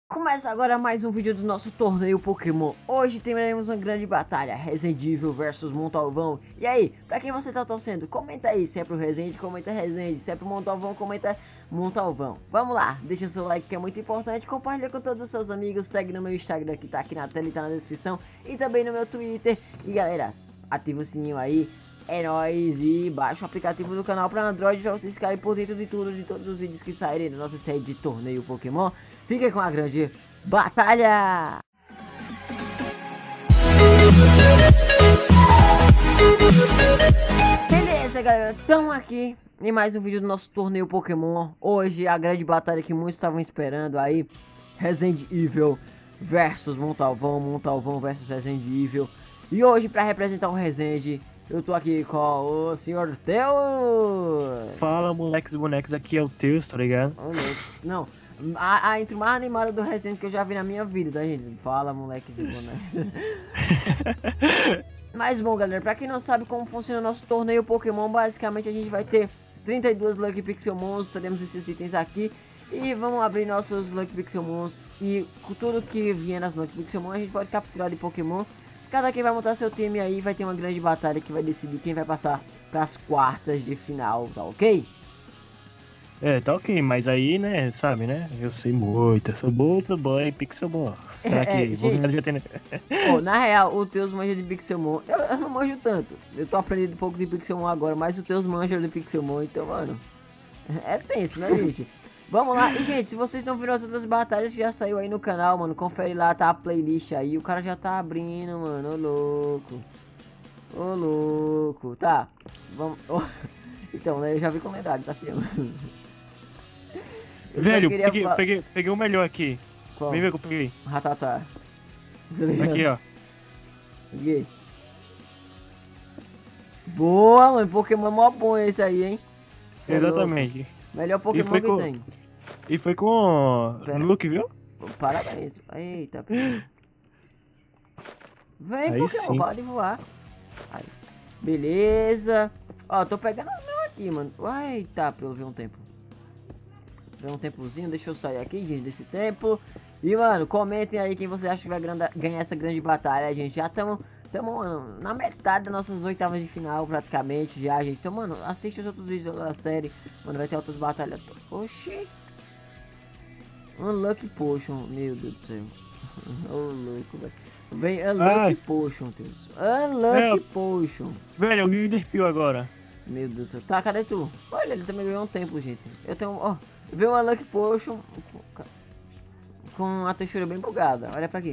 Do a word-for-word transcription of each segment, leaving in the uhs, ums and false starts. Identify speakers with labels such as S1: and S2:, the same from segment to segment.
S1: Começa agora mais um vídeo do nosso torneio Pokémon. Hoje teremos uma grande batalha, Resident Evil versus Montalvão. E aí, pra quem você tá torcendo? Comenta aí, se é pro Resident, comenta Resident, se é pro Montalvão, comenta Montalvão. Vamos lá, deixa seu like que é muito importante, compartilha com todos os seus amigos, segue no meu Instagram que tá aqui na tela e tá na descrição, e também no meu Twitter. E galera, ativa o sininho aí, é nóis, e baixa o aplicativo do canal pra Android pra vocês ficarem por dentro de tudo, de todos os vídeos que saírem da nossa série de torneio Pokémon. Fica com a grande batalha! Beleza, galera, estamos aqui em mais um vídeo do nosso torneio Pokémon. Hoje a grande batalha que muitos estavam esperando aí, Resident Evil versus Montalvão, Montalvão versus Resident Evil. E hoje, para representar o Resident, eu tô aqui com o senhor Teus.
S2: Fala, moleques e bonecos, aqui é o Teus, tá ligado?
S1: Não, a, a intro mais animada do Resident que eu já vi na minha vida, tá, gente? Fala, moleques e bonecos. Mas bom, galera, pra quem não sabe como funciona o nosso torneio Pokémon, basicamente a gente vai ter trinta e dois Lucky Pixelmons, teremos esses itens aqui. E vamos abrir nossos Lucky Pixelmons. E com tudo que vier nas Lucky Pixelmons, a gente pode capturar de Pokémon. Cada quem vai montar seu time aí, vai ter uma grande batalha que vai decidir quem vai passar pras quartas de final, tá ok?
S2: É, tá ok, mas aí, né, sabe, né? Eu sei muito, eu sou muito boy Pixelmon. Será que
S1: É,
S2: é, vou
S1: gente,
S2: já tem...
S1: Pô, na real, o Teus manja de Pixelmon. Eu, eu não manjo tanto. Eu tô aprendendo um pouco de Pixelmon agora, mas o Teus manja de Pixelmon, então, mano. É tenso, né, gente? Vamos lá. E, gente, se vocês não viram as outras batalhas que já saiu aí no canal, mano, confere lá, tá a playlist aí. O cara já tá abrindo, mano. Ô, louco. Ô, louco. Tá. Vamos. Oh. Então, né, eu já vi com lendário, tá filmando.
S2: Velho, peguei, fa... peguei, peguei o melhor aqui.
S1: Qual?
S2: Vem ver que eu peguei.
S1: Ratatá.
S2: Aqui, ó.
S1: Peguei. Boa, mano. Pokémon mó bom esse aí, hein? Cê
S2: Exatamente.
S1: É melhor Pokémon que
S2: com...
S1: tem.
S2: E foi com Luke, viu?
S1: Parabéns. Eita, Vem,
S2: aí
S1: Pokémon,
S2: sim.
S1: pode voar. Aí. Beleza. Ó, tô pegando o meu aqui, mano. Eita, pelo ver um tempo. Ver um tempozinho, deixa eu sair aqui, gente, desse templo. E, mano, comentem aí quem você acha que vai ganhar essa grande batalha, gente. Já estamos na metade das nossas oitavas de final, praticamente, já, gente. Então, mano, assiste os outros vídeos da série. Mano, vai ter outras batalhas. Oxi. Unlucky Potion, meu Deus do céu. Ô, louco, velho. Vem Unlucky Ai. Potion, Deus. Unlucky é. Potion.
S2: Velho, alguém despiu agora.
S1: Meu Deus do céu. Tá, cadê tu? Olha, ele também ganhou um tempo, gente. Eu tenho, ó. Veio uma Lucky Potion com a textura bem bugada. Olha pra aqui.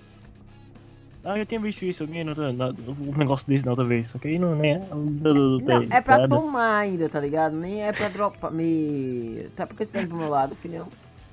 S2: Ah, eu tinha visto isso, alguém no, no, um negócio desse na outra vez. Só que aí não, né?
S1: Não, é pra tomar ainda, tá ligado? Nem é pra dropar. Me. Tá porque você tá pro meu lado, filhão.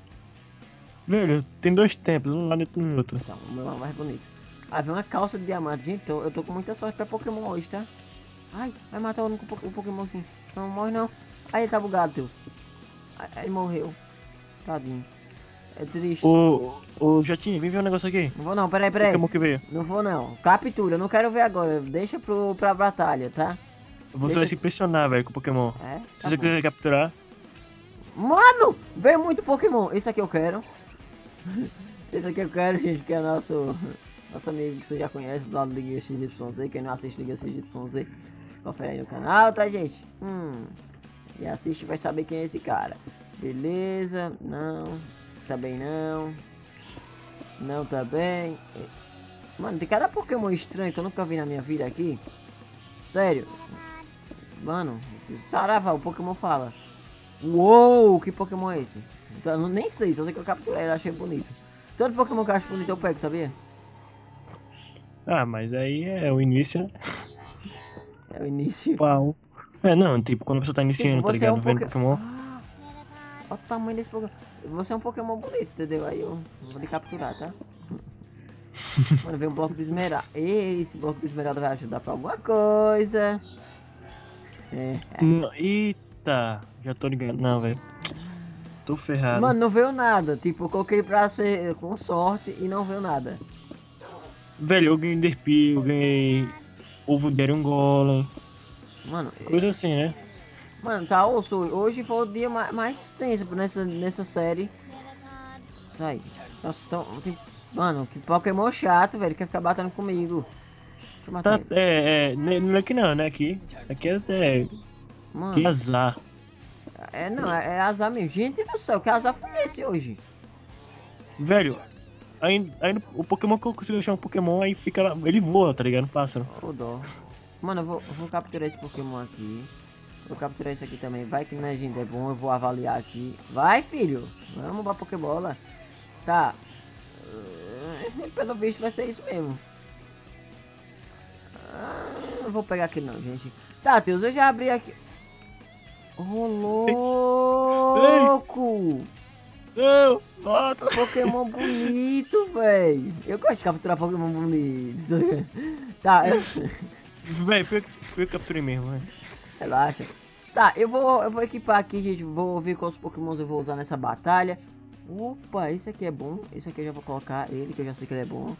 S2: Velho, tem dois templos, um lado e outro no outro.
S1: Então, o meu é mais bonito. Ah, vem uma calça de diamante. Gente, eu, eu tô com muita sorte pra Pokémon hoje, tá? Ai, vai matar o único o Pokémonzinho. Não morre não. Aí ele tá bugado, Deus. Aí morreu. Tadinho. É triste.
S2: Ô, ô, Jatinho, vem ver um negócio aqui.
S1: Não vou não, peraí, peraí.
S2: Pokémon que veio.
S1: Não vou não. Captura, eu não quero ver agora. Deixa pro, pra batalha, tá?
S2: Você
S1: Deixa...
S2: vai se impressionar, velho, com o Pokémon.
S1: É? Tá
S2: se você bom. quiser capturar.
S1: Mano, veio muito Pokémon. Esse aqui eu quero. Esse aqui eu quero, gente, que é nosso... Nosso amigo que você já conhece do lado do Liga X Y Z. Quem não assiste Liga X Y Z, confere aí no canal, tá, gente? Hum... E assiste vai saber quem é esse cara. Beleza, não. Também não. Não também. Mano, tem cada Pokémon estranho que eu nunca vi na minha vida aqui. Sério. Mano, Saravá, o Pokémon fala. Uou, que Pokémon é esse? Eu não, nem sei, só sei que eu capturei, eu achei bonito. Todo Pokémon que eu acho bonito eu pego, sabia?
S2: Ah, mas aí é o início, né?
S1: É o início.
S2: Pau. É, não, tipo, quando a pessoa tá iniciando, tipo, tá ligado? É um vendo poké... Pokémon.
S1: Ah, olha o tamanho desse Pokémon. Você é um Pokémon bonito, entendeu? Aí eu vou lhe capturar, tá? Mano, vem um bloco de esmeralda. Esse bloco de esmeralda vai ajudar pra alguma coisa. É.
S2: é. Eita, já tô ligado. Não, velho. Tô ferrado.
S1: Mano, não veio nada. Tipo, eu coloquei pra ser com sorte e não veio nada.
S2: Velho, eu ganhei Derpy, eu ganhei ovo de um Golem.
S1: Mano,
S2: coisa assim, né?
S1: Mano, tá osso. Hoje foi o dia mais, mais tenso nessa, nessa série. Sai. Nossa, tão... que- Mano, que Pokémon chato, velho. Quer ficar batendo comigo. Deixa eu matar
S2: Tá,
S1: ele.
S2: é, é, não não é aqui não, né? Aqui. Aqui é, é que
S1: Mano,
S2: azar.
S1: é não, é, é azar mesmo. Gente do céu, que azar foi esse hoje?
S2: Velho, aí, aí no- o Pokémon que eu consigo achar um Pokémon, aí fica lá, ele voa, tá ligado? Pássaro.
S1: Ô dó. Mano, eu vou, eu vou capturar esse Pokémon aqui. Vou capturar isso aqui também. Vai que minha gente é bom, eu vou avaliar aqui. Vai, filho. Vamos pra Pokébola. Tá. Eh, Pelo visto vai ser isso mesmo. Ah, não vou pegar aqui não, gente. Tá, Deus, eu já abri aqui. Ô, louco!
S2: Não, volta.
S1: Pokémon bonito, velho. Eu gosto de capturar Pokémon bonito. Tá, eu...
S2: Véi, fui, eu que- fui eu que capturei mesmo, velho.
S1: relaxa. Tá, eu vou, eu vou equipar aqui, gente. Vou ver quais Pokémons eu vou usar nessa batalha. Opa, esse aqui é bom. Esse aqui eu já vou colocar ele, que eu já sei que ele é bom.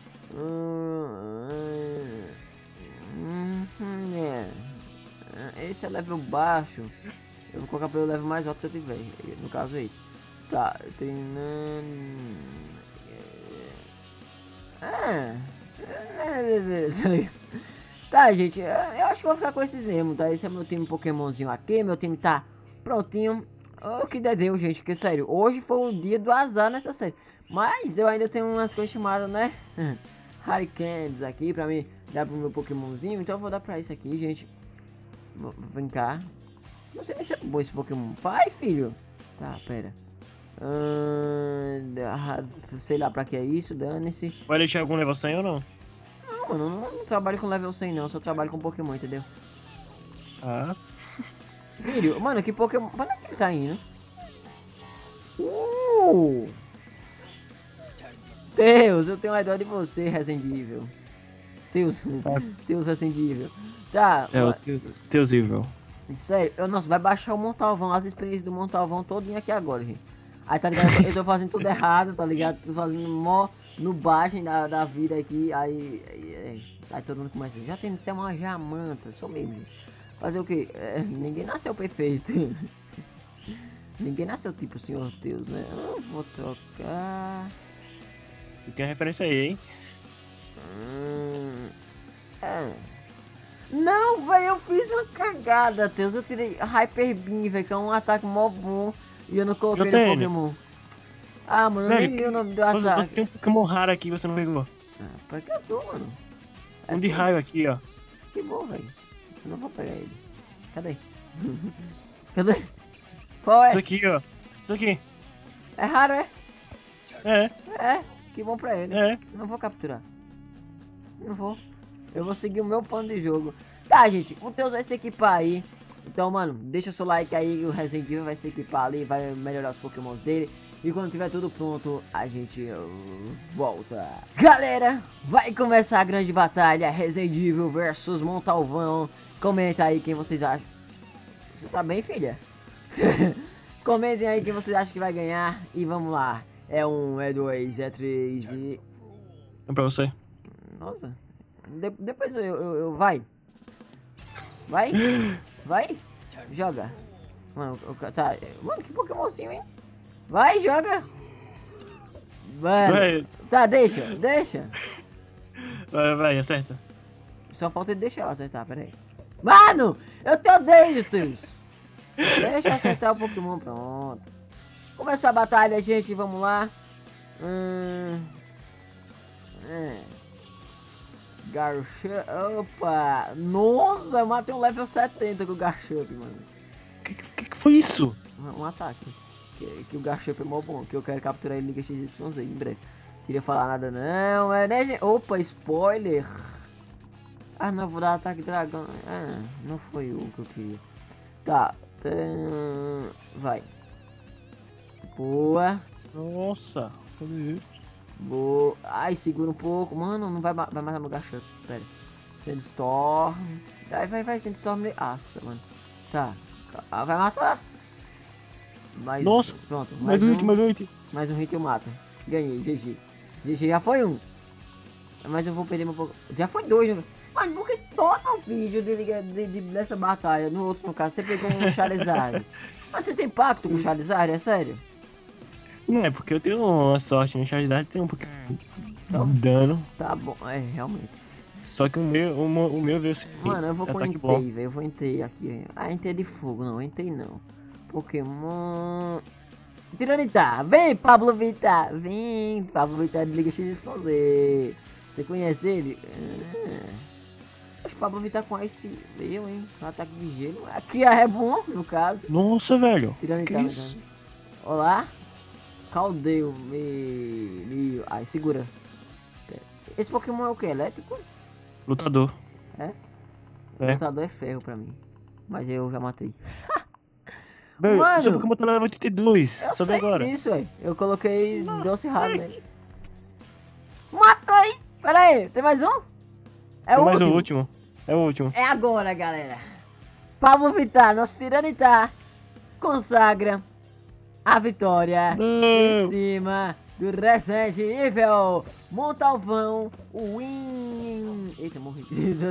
S1: Hum, hum, hum, é. Esse é level baixo. Eu vou colocar pelo level mais alto que eu tiver. No caso é esse. Tá, treinando. Ah. Tá, gente, eu acho que eu vou ficar com esses mesmo, tá? Esse é meu time Pokémonzinho aqui, meu time tá prontinho. O que der deu, gente, porque sério, hoje foi o dia do azar nessa série. Mas eu ainda tenho umas coisas chamadas, né? Hurricanes aqui pra mim dar pro meu Pokémonzinho, então eu vou dar pra isso aqui, gente. V- Vem cá. Não sei nem se é bom esse Pokémon. Pai, filho. Tá, pera. Ah, sei lá pra que é isso, dane-se.
S2: Vai deixar algum level cem ou não?
S1: Não, mano, eu não, não trabalho com level cem não, eu só trabalho com Pokémon, entendeu?
S2: Ah,
S1: Filho, mano, que Pokémon... Pra onde é que ele tá indo? Uh! Deus, eu tenho uma dó de você, Resident Evil. Deus, Deus Resident Evil. Tá,
S2: é o
S1: ma-
S2: teu, teus evil.
S1: sério, eu, nossa, vai baixar o Montalvão, as experiências do Montalvão todinho aqui agora, gente. Aí tá ligado, eu tô fazendo tudo errado, tá ligado? Tô fazendo mó no baixo da, da vida aqui, aí, aí, aí, aí todo mundo começa, já tem que ser uma jamanta, sou mesmo, gente. Fazer o que? Ninguém nasceu perfeito. Ninguém nasceu tipo Senhor Deus, né? Eu vou trocar.
S2: Tu quer referência aí, hein?
S1: Hum, é. Não, velho, eu fiz uma cagada, Deus. Eu tirei Hyper Beam, velho, que é um ataque mó bom. E eu não coloquei
S2: Eu
S1: no
S2: tenho.
S1: Pokémon. Ah, mano, eu
S2: Velho,
S1: nem li o nome do
S2: Você, você
S1: ataque.
S2: tem um Pokémon raro aqui, você não pegou.
S1: Ah, pra que eu tô, mano? É
S2: Um de
S1: tudo.
S2: raio aqui, ó.
S1: Que bom, velho. Eu não vou pegar ele. Cadê? Cadê? Qual
S2: Isso
S1: é?
S2: aqui, ó. Isso aqui.
S1: É raro, é?
S2: É,
S1: É, que bom pra ele.
S2: é.
S1: Não vou capturar. Não vou. Eu vou seguir o meu plano de jogo. Tá, gente. O Deus vai se equipar aí. Então, mano, deixa o seu like aí. O Resident Evil vai se equipar ali. Vai melhorar os Pokémons dele. E quando tiver tudo pronto, a gente uh, volta. Galera, vai começar a grande batalha. Resident Evil versus Montalvão. Comenta aí quem vocês acham. Você tá bem, filha? Comentem aí quem vocês acham que vai ganhar. E vamos lá. É um, é dois, é três e...
S2: É pra você.
S1: Nossa. De- depois eu, eu, eu... Vai. Vai. Vai. Joga. Mano, o ca- tá. Mano, que Pokémonzinho, hein? Vai, joga. Mano.
S2: Vai,
S1: Tá, deixa, deixa.
S2: vai, vai, acerta.
S1: Só falta ele deixar eu acertar, pera aí. Mano, eu te odeio, Deus. Deixa eu acertar o Pokémon, pronto. Começou a batalha, gente, vamos lá. Hum... É. Garchomp, opa. Nossa, eu matei um level setenta com o Garchomp, mano.
S2: Que, que que foi isso?
S1: Um, um ataque. Que, que o Garchomp é mó bom, que eu quero capturar ele em Liga X Y Z em breve. Queria falar nada não, é né, gente? Opa, spoiler. Ah, não, vou dar ataque dragão. Ah, não foi o que eu queria. Tá. Tã... Vai. Boa.
S2: Nossa, cadê isso?
S1: Boa. Ai, segura um pouco. Mano, não vai, ma- vai matar meu Garchomp. Pera. Sandstorm. Vai, vai, vai. Sandstorm. Nossa, mano. Tá. Ah, vai matar. Mais
S2: Nossa.
S1: Pronto.
S2: Mais um hit, mais um hit.
S1: Mais um hit eu mato. Ganhei, G G. G G já foi um. Mas eu vou perder meu pouco. Já foi dois, né? Mas por que todo vídeo de, liga- de, de- dessa batalha, no outro no caso, você pegou um Charizard? Mas você tem pacto com o Charizard, é sério?
S2: Não é porque eu tenho uma sorte, né? Charizard tem um pouquinho de dano.
S1: Tá bom, é, realmente.
S2: Só que o meu, o, mo- o meu veio sem
S1: Mano, eu vou com
S2: ataque bom.
S1: Entei, velho. Eu vou Entei aqui. Ah, Entei de fogo, não. Entei não. Pokémon... Tiranitar. Vem, Pablo Vittar. Vem, Pablo Vittar de Liga X Y Z. Você conhece ele? É. Acho que Pablo Vittar conhece eu, hein? Um ataque de gelo. Aqui é bom, no caso.
S2: Nossa, velho. Que
S1: Tiranitar.
S2: isso?
S1: Olá. Caldeu. Me... me... Ai, segura. Esse Pokémon é o que? Elétrico?
S2: Lutador.
S1: É?
S2: É.
S1: Lutador é ferro pra mim. Mas eu já matei.
S2: Velho,
S1: Mano,
S2: seu Pokémon tá level oitenta e dois.
S1: Eu
S2: Sabe
S1: sei
S2: agora?
S1: disso, velho. Eu coloquei doce raro nele. Matei! Pera aí, tem mais um? É
S2: Tem
S1: o
S2: mais
S1: último.
S2: o último. É o último.
S1: É agora, galera. Pablo Vittar, nosso Tiranitar, consagra a vitória em
S2: Não.
S1: cima do Resident Evil Montalvão Win. Eita, morri.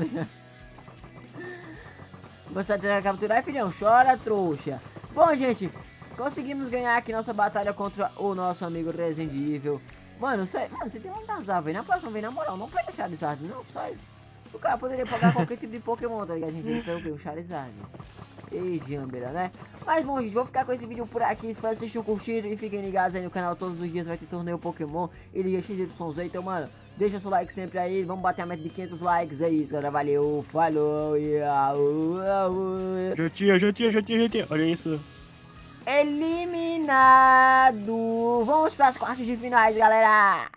S1: Você tem que capturar, filhão? Chora, trouxa. Bom, gente, conseguimos ganhar aqui nossa batalha contra o nosso amigo Resident Evil. Mano, você, mano, você tem um azar, velho. Na próxima vez, na moral, não pega Charizard, não. Só o cara poderia pagar qualquer tipo de Pokémon, tá ligado? A gente pegou o quê? Um Charizard. E Jambira, né? Mas bom, gente, vou ficar com esse vídeo por aqui. Espero que vocês tenham curtido e fiquem ligados aí no canal. Todos os dias vai ter torneio Pokémon e Liga X Y Z. Então, mano, deixa seu like sempre aí. Vamos bater a meta de quinhentos likes. É isso, galera. Valeu, falou e au, au.
S2: Jotinha, Jotinha, Jotinha, Jotinha. Olha isso.
S1: Eliminado. Vamos para as quartas de finais, galera.